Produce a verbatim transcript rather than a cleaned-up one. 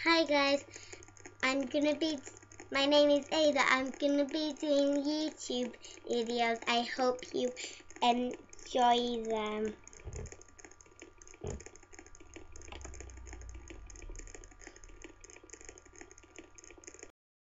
Hi guys, I'm gonna be, my name is Ada. I'm gonna be doing YouTube videos. I hope you enjoy them.